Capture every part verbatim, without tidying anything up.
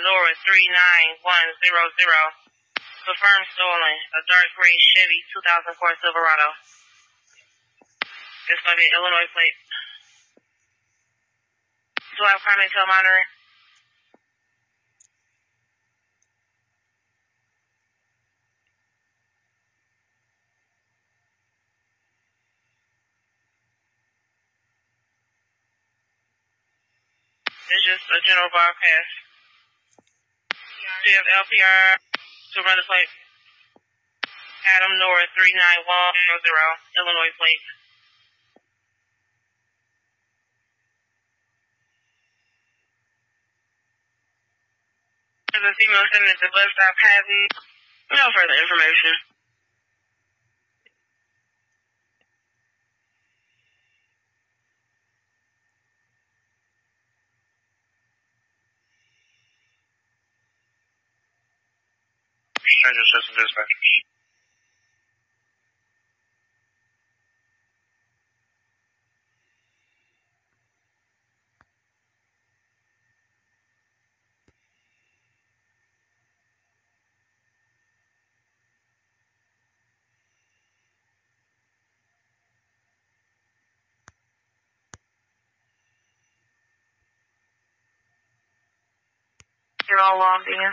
Nora three nine one zero zero. Confirmed stolen. A dark gray Chevy two thousand four Silverado. It's going to be an Illinois plate. Do I have primary tail monitoring? It's just a general broadcast. Do you have L P R to run the plate? Adam Nora three nine one zero zero, Illinois plate. There's a female sitting at the bus stop. Happy. No further information. Stranger System Dispatchers. You're all logged in.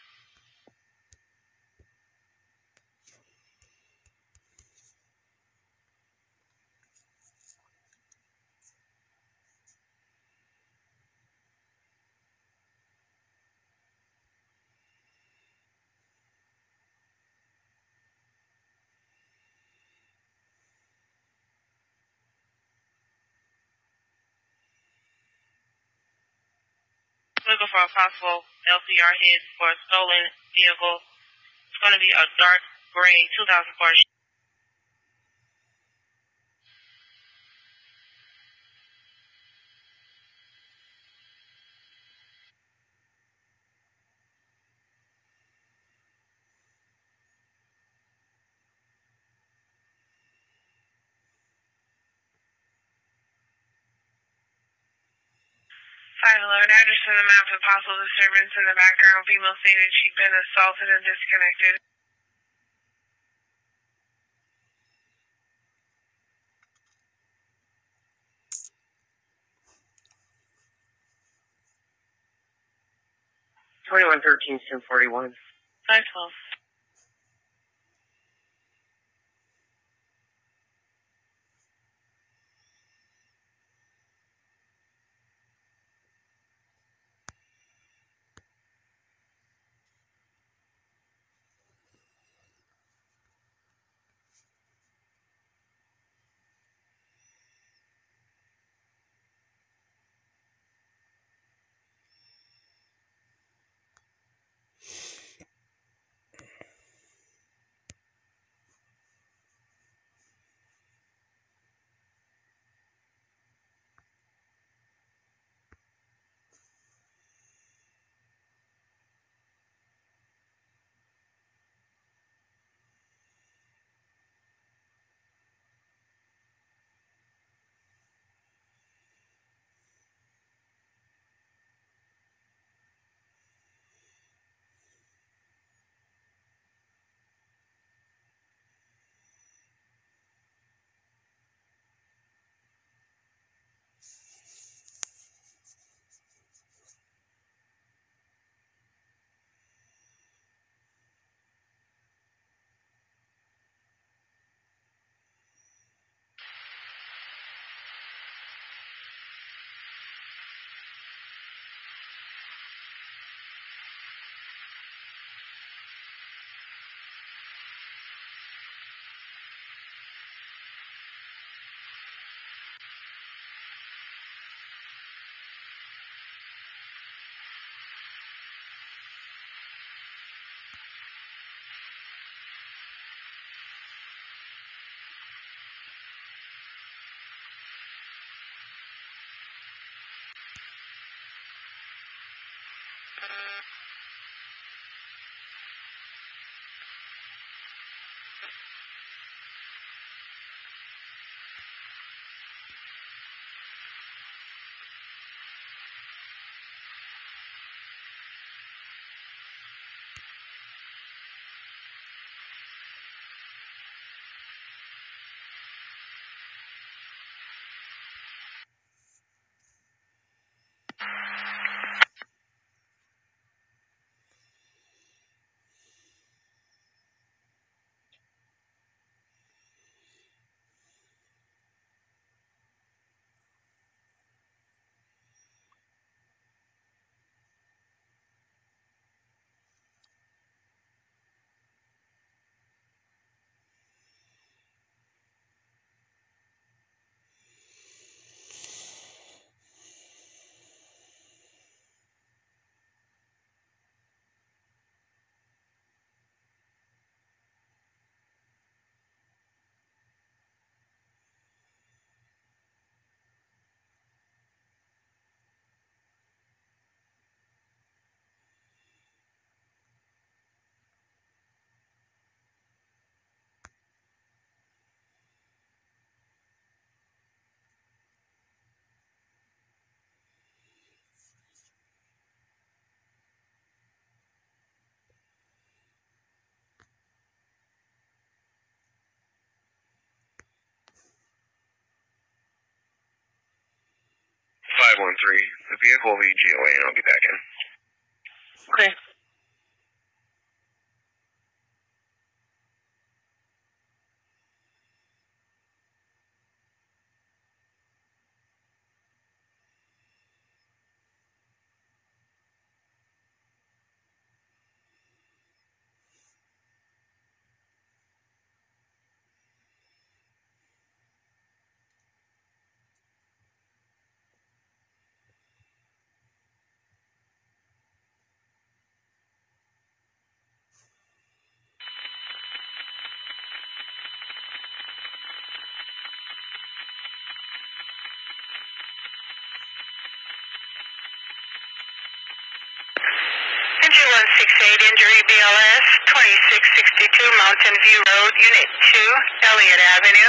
Looking for a possible L P R hit for a stolen vehicle. It's going to be a dark gray two thousand four. five alert, address in the map of possible disturbance in the background. Female stated she'd been assaulted and disconnected. twenty-one thirteen, ten forty-one. five twelve. five one three. The vehicle will be G O A and I'll be back in. Okay. Engine one six eight, injury B L S, twenty-six sixty-two Mountain View Road, Unit two, Elliott Avenue.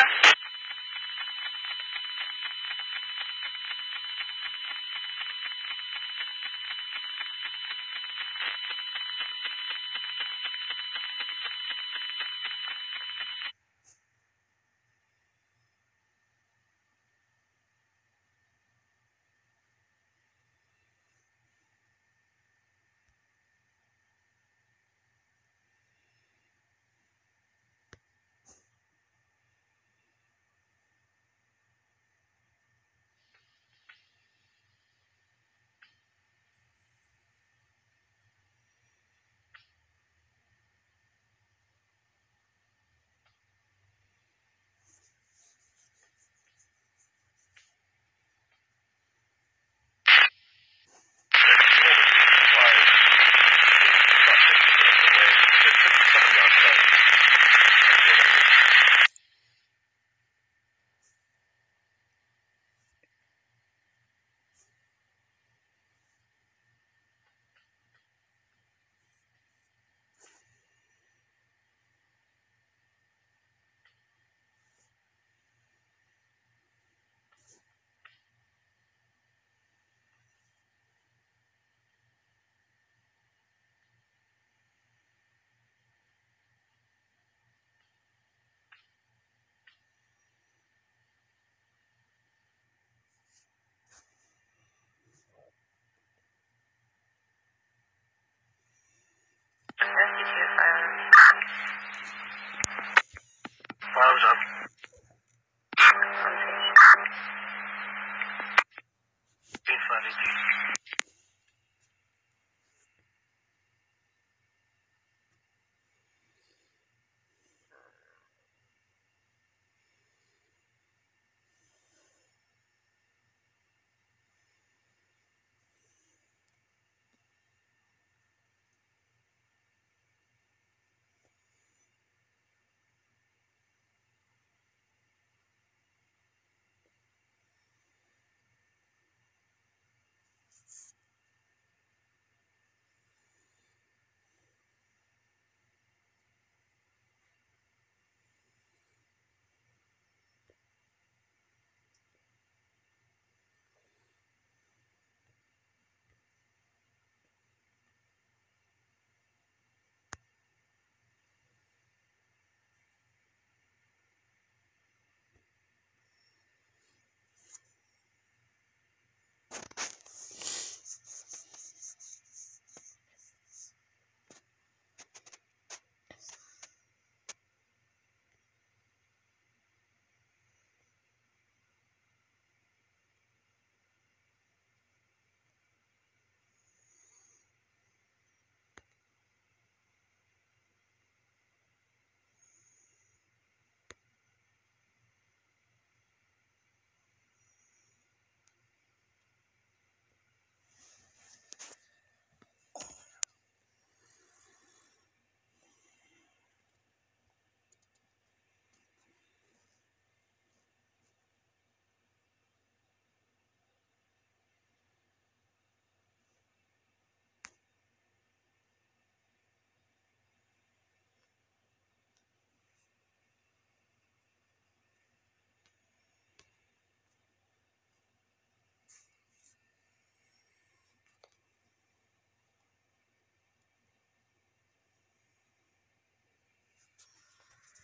Files up. eight five eighteen.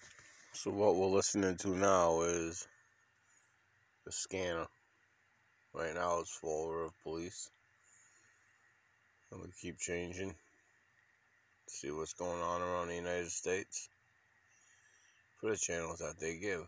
So what we're listening to now is the scanner. Right now it's full of police. And we keep changing. See what's going on around the United States. For the channels that they give.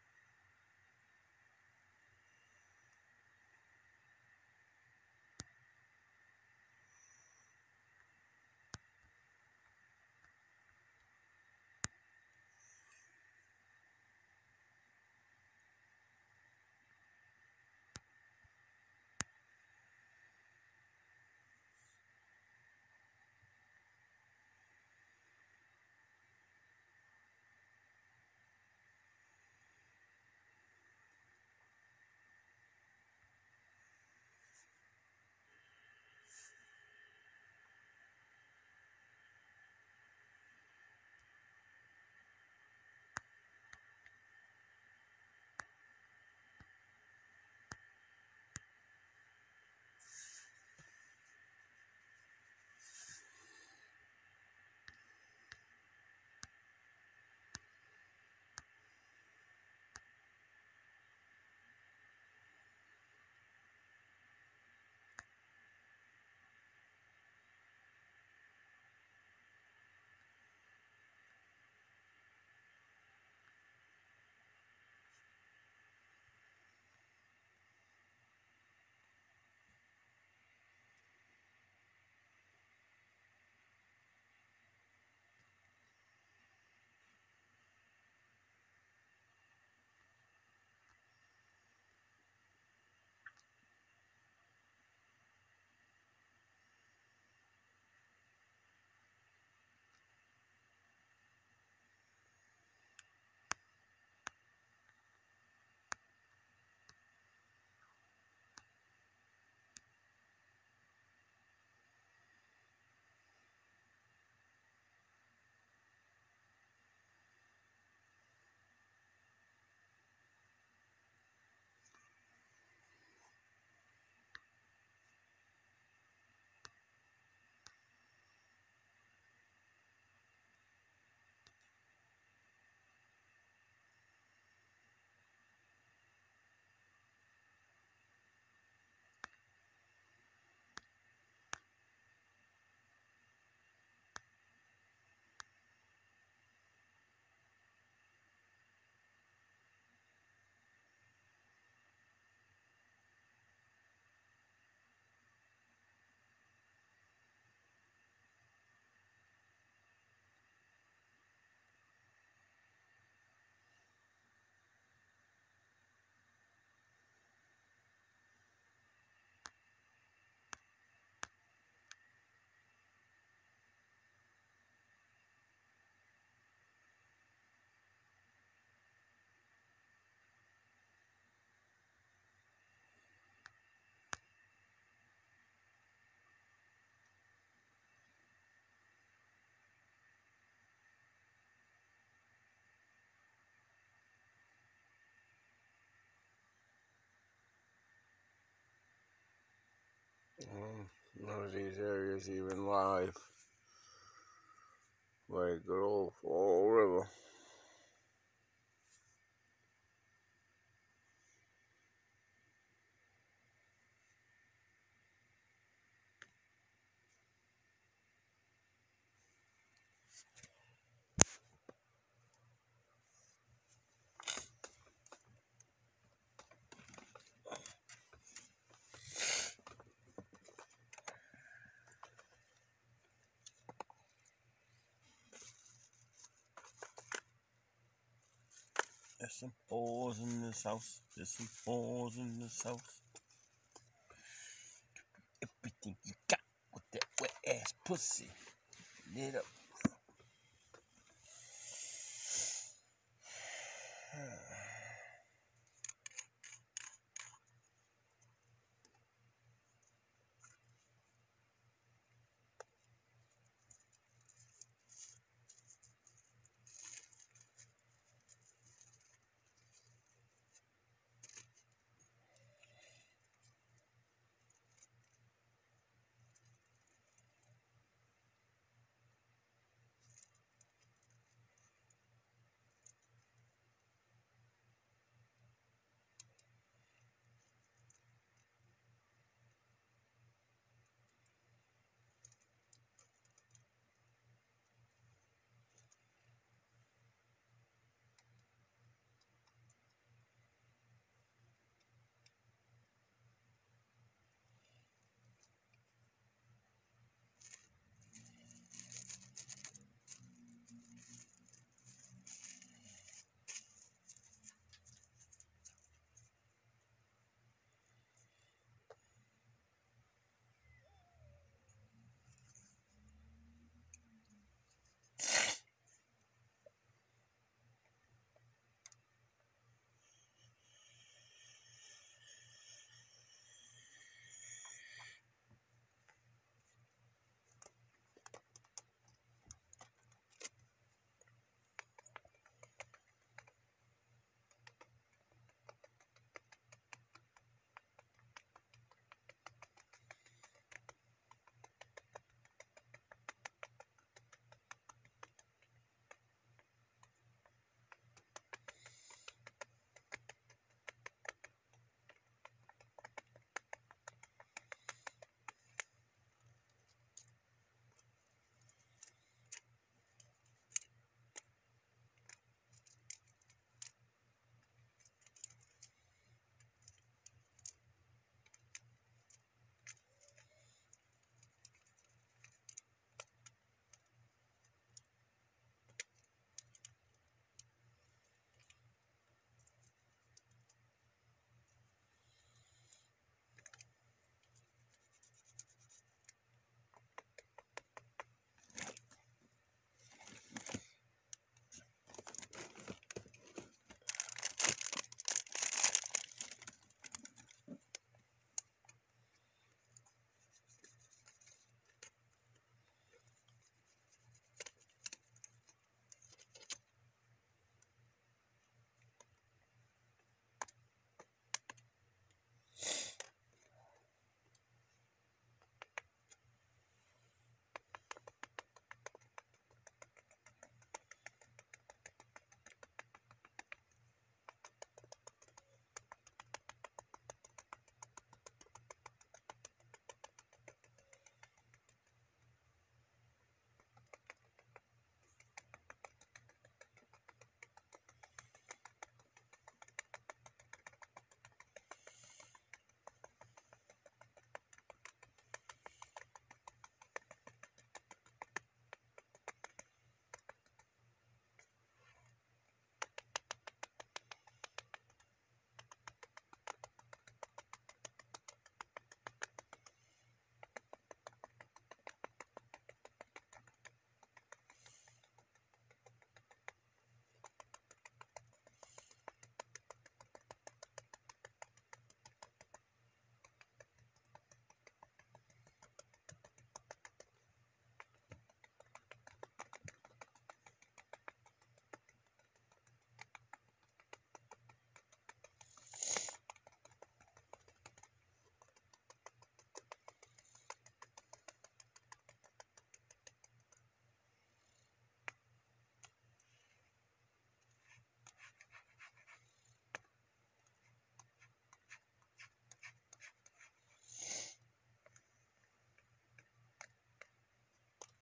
Um, none of these areas even live. Like good old Fall River. There's some whores in this house. There's some whores in this house. Everything you got with that wet ass pussy. Lit up.